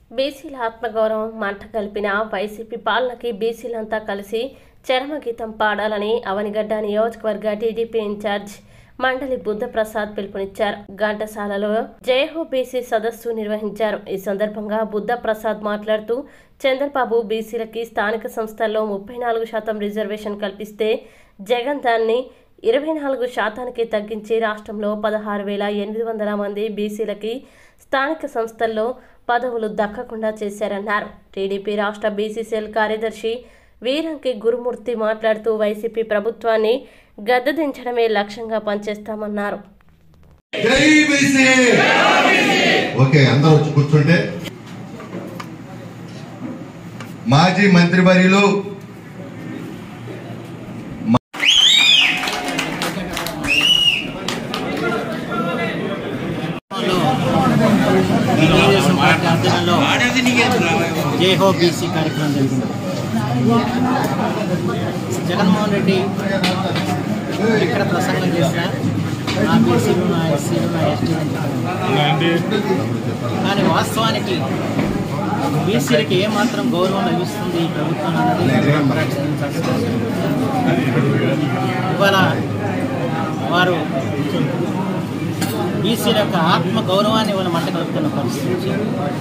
బీసీల ఆత్మగౌరవం మంట కలిపిన వైసీపీ పాలనకి బీసీలంతా కలిసి చరమగీతం పాడాలని అవనిగడ్డ నియోజకవర్గ టీడీపీ ఇన్ఛార్జ్ మండలి బుద్ధప్రసాద్ పిలుపునిచ్చారు. ఘంటసాలలో జయహో బీసీ సదస్సు నిర్వహించారు. ఈ సందర్భంగా బుద్ధప్రసాద్ మాట్లాడుతూ చంద్రబాబు బీసీలకి స్థానిక సంస్థల్లో 34% రిజర్వేషన్ కల్పిస్తే జగన్ దాన్ని 24% తగ్గించి రాష్ట్రంలో 16,800 మంది బీసీలకి స్థానిక సంస్థల్లో పదవులు దక్కకుండా చేశారన్నారు. టీడీపీ రాష్ట్ర బీసీ సెల్ కార్యదర్శి వీరంకి గురుమూర్తి మాట్లాడుతూ వైసీపీ ప్రభుత్వాన్ని గద్దెదించడమే లక్ష్యంగా పనిచేస్తామన్నారు. మాజీ మంత్రివర్యులు జయహో బీసీ కార్యక్రమం జరిగింది. జగన్మోహన్ రెడ్డి ఎక్కడ ప్రసంగం చేసినా నా బీసీలు, నా ఎస్సీలు, నా ఎస్టీలు, కానీ వాస్తవానికి బీసీలకి ఏమాత్రం గౌరవం లభిస్తుంది ఈ ప్రభుత్వం అన్నది పరిరక్షించాల్సిన ఇవాళ వారు బీసీల యొక్క ఆత్మ గౌరవాన్ని ఇవాళ మంట కలుపుతున్న పరిస్థితి.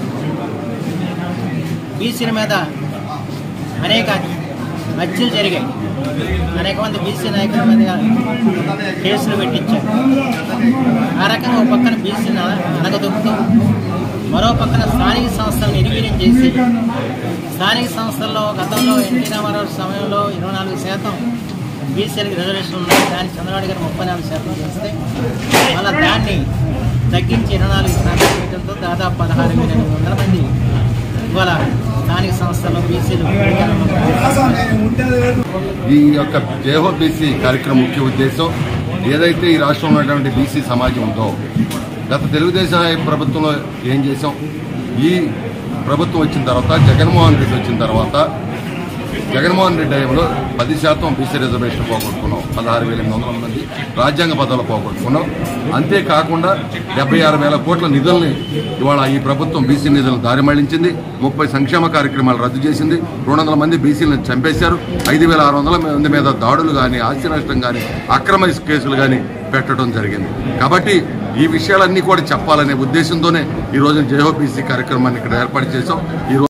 బీసీల మీద అనేక హత్యలు జరిగాయి. అనేక మంది బీసీ నాయకుల మీద కేసులు పెట్టించారు. ఆ రకంగా ఒక పక్కన బీసీని అనగదొక్కుతూ మరో పక్కన స్థానిక సంస్థలను నిర్వీర్యం చేసి స్థానిక సంస్థల్లో గతంలో ఎన్టీ రామారావు సమయంలో 24% బీసీలకు రిజర్వేషన్ ఉన్నాయి. దాన్ని చంద్రబాబు గారు 34% చేస్తే మళ్ళీ దాన్ని తగ్గించి 24% చేయడంతో దాదాపు 16,800 మంది ఇవాళ స్థానిక సంస్థల్లో బీసీలు. ఈ యొక్క జయహో బీసీ కార్యక్రమం ముఖ్య ఉద్దేశం ఏదైతే ఈ రాష్ట్రంలో ఉన్నటువంటి బీసీ సమాజం ఉందో గత తెలుగుదేశం ప్రభుత్వంలో ఏం చేసాం, ఈ ప్రభుత్వం వచ్చిన తర్వాత జగన్మోహన్ రెడ్డి వచ్చిన తర్వాత జగన్మోహన్ రెడ్డి టైంలో 10% బీసీ రిజర్వేషన్ పోగొట్టుకున్నాం. 16,800 మంది రాజ్యాంగ పదవులు పోగొట్టుకున్నాం. అంతేకాకుండా 76,000 కోట్ల నిధుల్ని ఇవాళ ఈ ప్రభుత్వం బీసీ నిధులను దారి మళ్లించింది. 30 సంక్షేమ కార్యక్రమాలు రద్దు చేసింది. 200 మంది బీసీలను చంపేశారు. 5,600 మంది మీద దాడులు కానీ, ఆస్తి నష్టం కానీ, అక్రమ కేసులు కానీ పెట్టడం జరిగింది. కాబట్టి ఈ విషయాలన్నీ కూడా చెప్పాలనే ఉద్దేశంతోనే ఈ రోజున జయహో బీసీ కార్యక్రమాన్ని ఇక్కడ ఏర్పాటు చేశాం.